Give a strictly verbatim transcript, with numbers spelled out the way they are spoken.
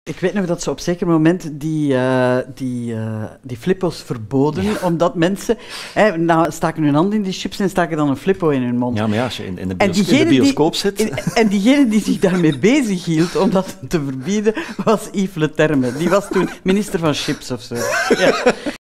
Ik weet nog dat ze op zeker moment die, uh, die, uh, die flippo's verboden, ja. omdat mensen hè, nou, staken hun hand in die chips en staken dan een flippo in hun mond. Ja, maar ja, als je in, in, de, bios- in de bioscoop die, zit... En, en diegene die zich daarmee bezig hield om dat te verbieden, was Yves Le Terme. Die was toen minister van chips of zo. Ja.